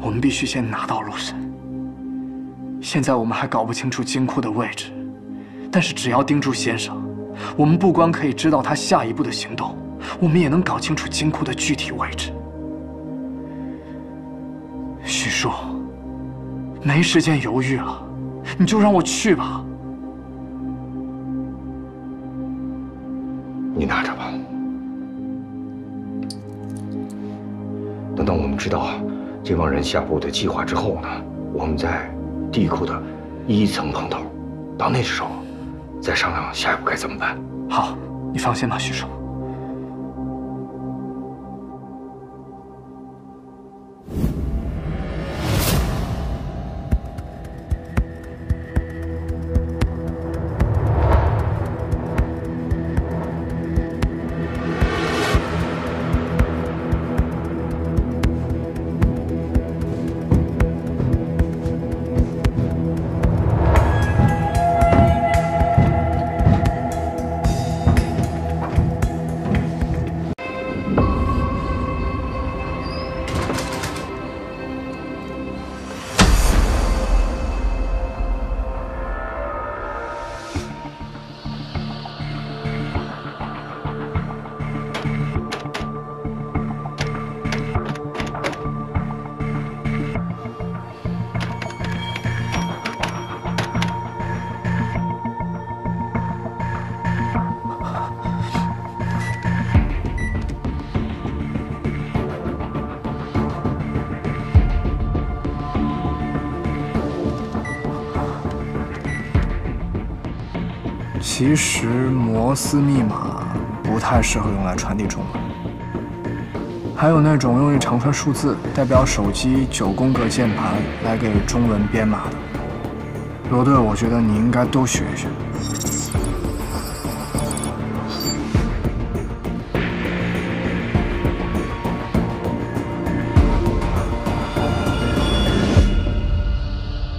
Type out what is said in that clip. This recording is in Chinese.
我们必须先拿到陆神。现在我们还搞不清楚金库的位置，但是只要盯住先生，我们不光可以知道他下一步的行动，我们也能搞清楚金库的具体位置。许叔，没时间犹豫了，你就让我去吧。 你拿着吧。等到我们知道这帮人下步的计划之后呢，我们在地库的1层碰头，到那时候再商量下一步该怎么办。 好，你放心吧，许叔。其实摩斯密码不太适合用来传递中文，还有那种用一长串数字代表手机9宫格键盘来给中文编码的。罗队，我觉得你应该都学一学。